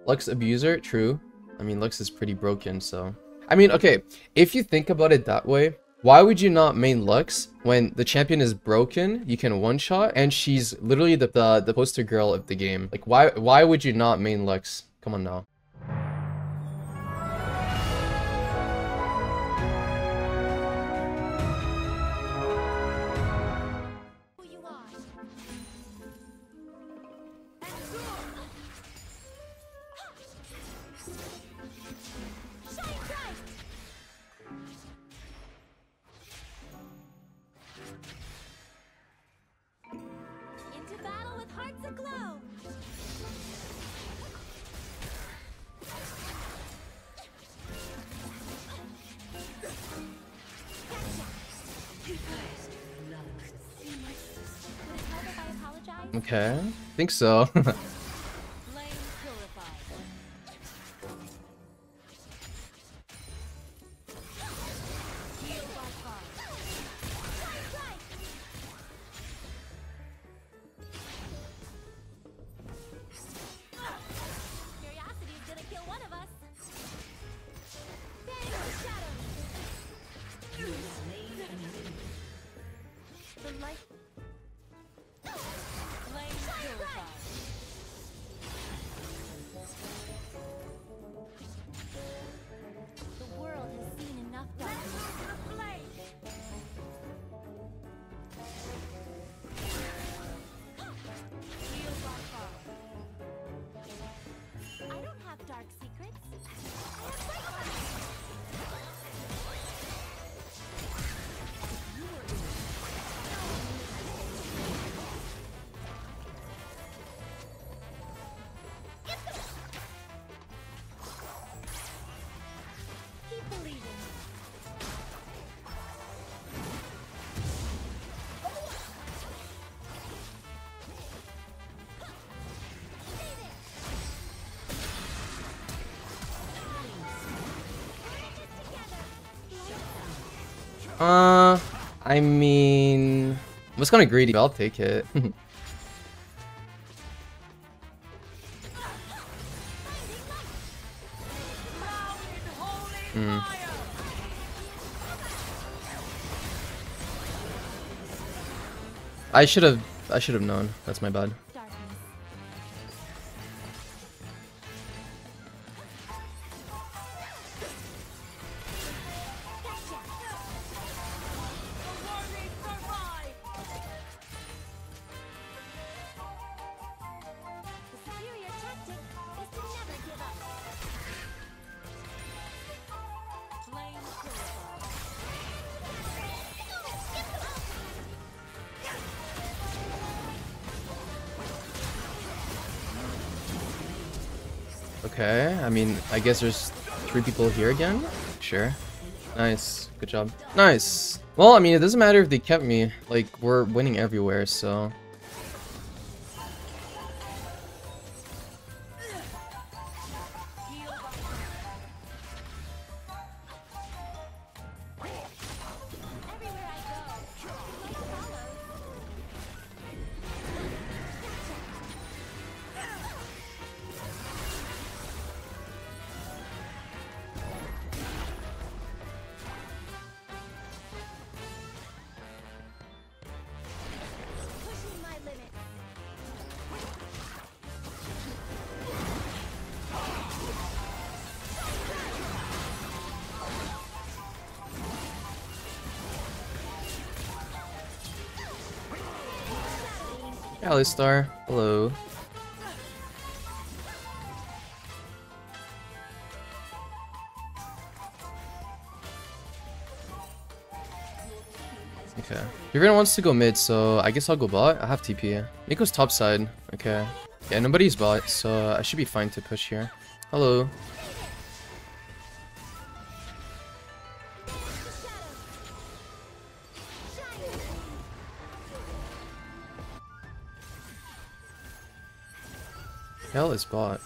Lux abuser, true. I mean, Lux is pretty broken, so... I mean, okay, if you think about it that way, why would you not main Lux when the champion is broken, you can one-shot, and she's literally the poster girl of the game? Like, why would you not main Lux? Come on now. Into battle with hearts aglow. Okay, I think so. I mean, I was kind of greedy. I'll take it. I should have known. That's my bad. Okay, I mean, I guess there's 3 people here again? Sure. Nice. Good job. Nice. Well, I mean, it doesn't matter if they kept me. Like, we're winning everywhere, so... Alistar, hello. Okay. You're wants to go mid, so I guess I'll go bot. I have TP. Nico's top side. Okay. Yeah, nobody's bot, so I should be fine to push here. Hello. Hell is bot.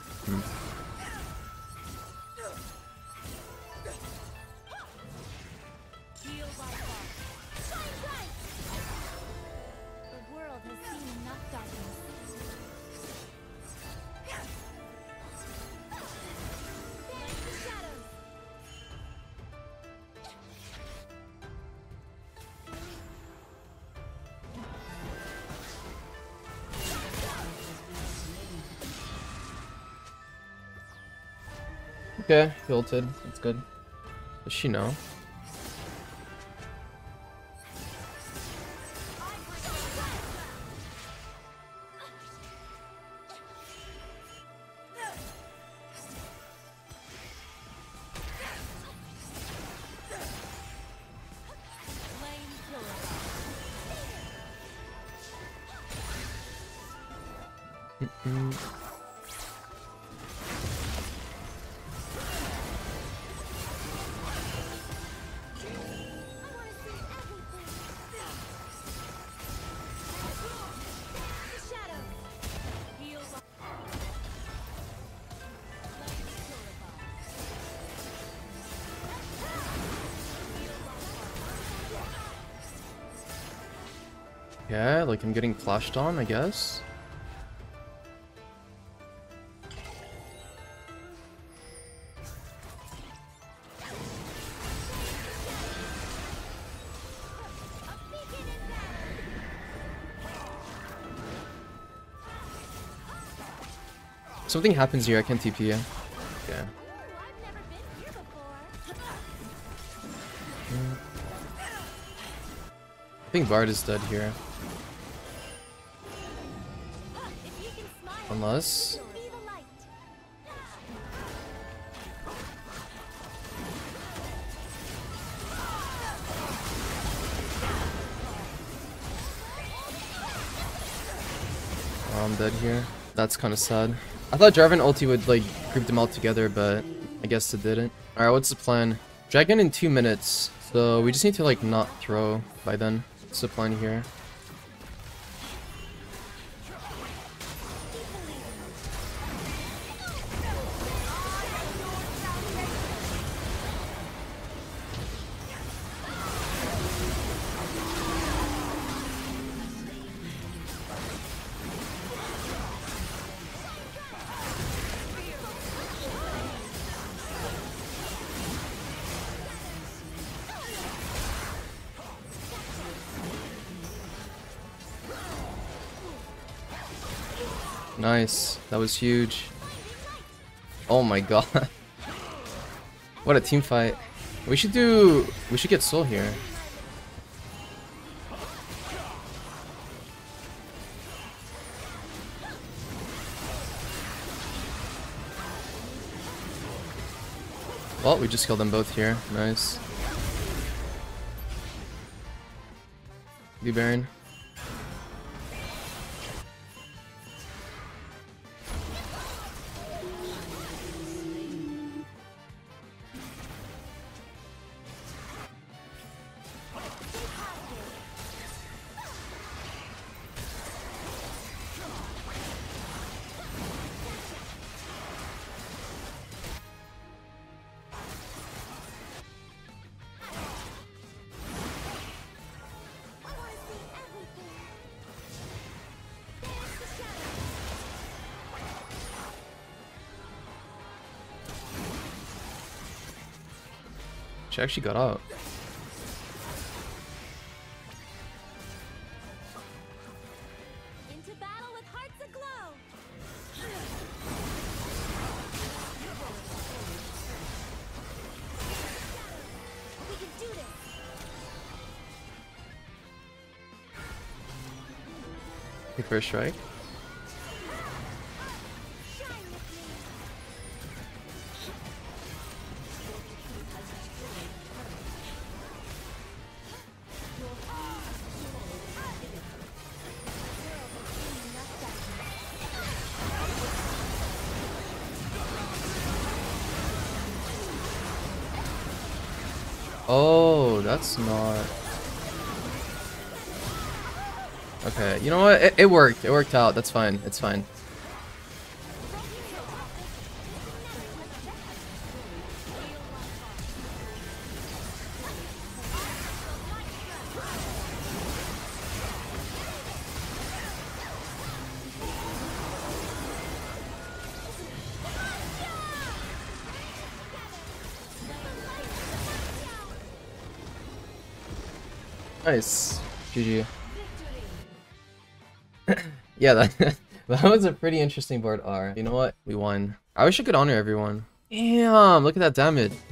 Okay, he ulted. That's good. Does she know? Yeah, like I'm getting flashed on, I guess. Something happens here, I can't TP you. Okay. I think Bard is dead here. Unless... Oh, I'm dead here. That's kind of sad. I thought Jarvan ulti would like group them all together, but I guess it didn't. Alright, what's the plan? Dragon in 2 minutes, so we just need to like not throw by then. What's the plan here? Nice. That was huge. Oh my god. What a team fight. We should get Soul here. Well, we just killed them both here. Nice. Blue Baron. She actually got out. Into battle with hearts aglow. We can do this. The first strike. Oh, that's not... Okay, you know what? It worked. It worked out. That's fine. It's fine. Nice. GG. Yeah, that, that was a pretty interesting board R. You know what? We won. I wish I could honor everyone. Damn, look at that damage.